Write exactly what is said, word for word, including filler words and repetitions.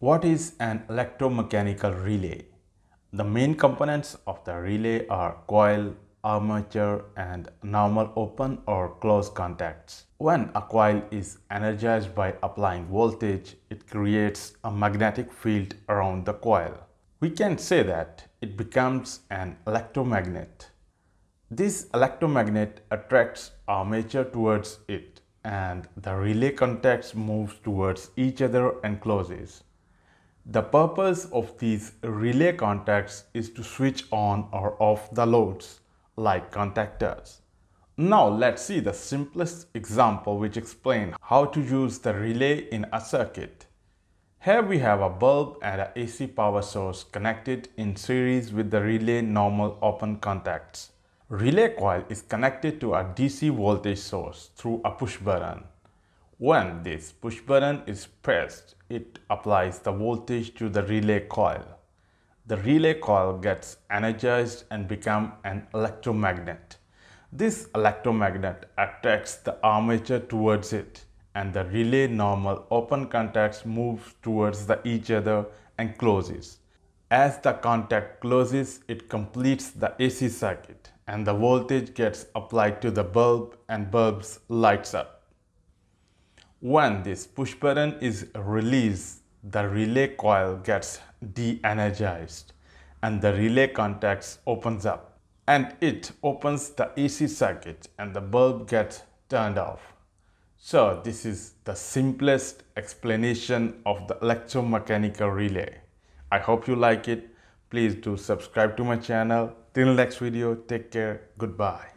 What is an electromechanical relay? The main components of the relay are coil, armature, and normal open or closed contacts. When a coil is energized by applying voltage, it creates a magnetic field around the coil. We can say that it becomes an electromagnet. This electromagnet attracts armature towards it, and the relay contacts moves towards each other and closes. The purpose of these relay contacts is to switch on or off the loads, like contactors. Now let's see the simplest example which explains how to use the relay in a circuit. Here we have a bulb and an A C power source connected in series with the relay normal open contacts. Relay coil is connected to a D C voltage source through a push button. When this push button is pressed, it applies the voltage to the relay coil. The relay coil gets energized and becomes an electromagnet. This electromagnet attracts the armature towards it, and the relay normal open contacts move towards the each other and closes. As the contact closes, it completes the A C circuit, and the voltage gets applied to the bulb and bulbs lights up. When this push button is released, the relay coil gets de-energized and the relay contacts opens up, and it opens the A C circuit and the bulb gets turned off. So this is the simplest explanation of the electromechanical relay. I hope you like it. Please do subscribe to my channel. Till next video, take care. Goodbye.